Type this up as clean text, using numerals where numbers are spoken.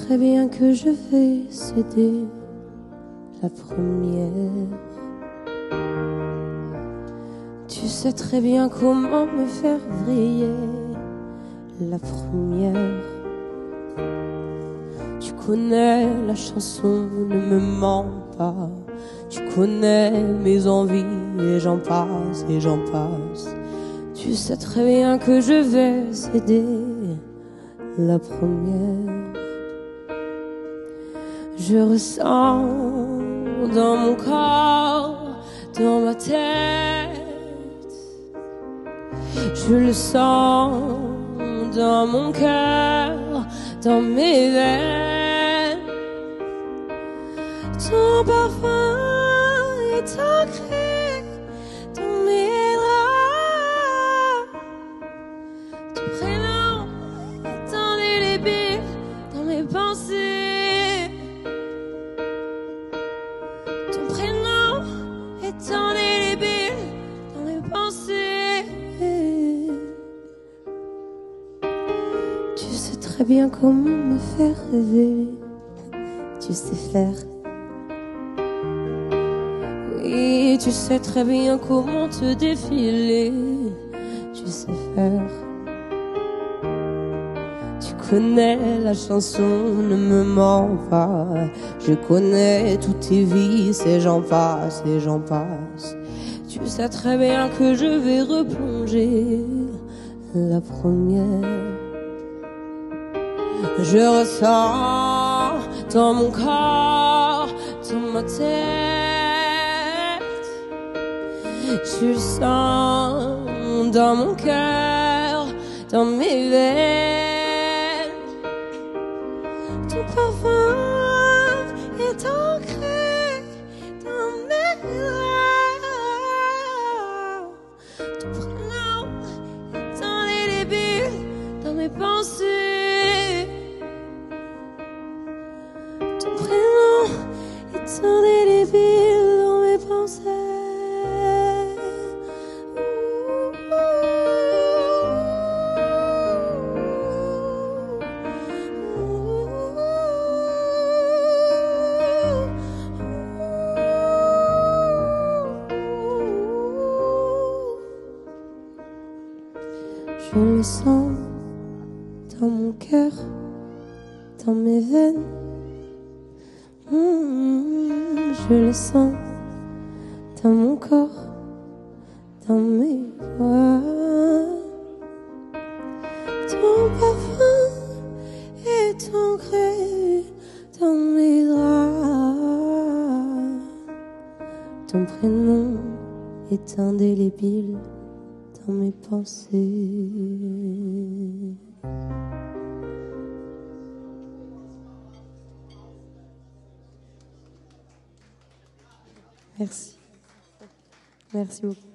très bien que je vais céder la première. Tu sais très bien comment me faire vriller la première. Tu connais la chanson, ne me mens pas. Tu connais mes envies et j'en passe et j'en passe. Tu sais très bien que je vais céder la première. Je ressens dans mon corps, dans ma tête. Je le sens dans mon cœur, dans mes veines. Ton parfum est ancré dans mes draps. Ton prénom est indélébile dans mes pensées. Ton prénom est indélébile dans mes pensées. Tu sais très bien comment me faire rêver. Tu sais faire. Oui, tu sais très bien comment te défiler. Tu sais faire. Tu connais la chanson, ne me mens pas. Je connais tous tes vices et j'en passe et j'en passe. Tu sais très bien que je vais replonger la première. Je ressens dans mon corps, dans ma tête. Je le sens dans mon cœur, dans mes veines. Ton parfum est ancré dans mes draps. Ton prénom est indélébile dans mes pensées. Ton prénom est indélébile dans mes pensées. Je le sens dans mon cœur, dans mes veines. Je le sens dans mon corps, dans mes doigts. Ton parfum est ancré dans mes draps. Ton prénom est indélébile dans mes pensées. Merci. Merci beaucoup.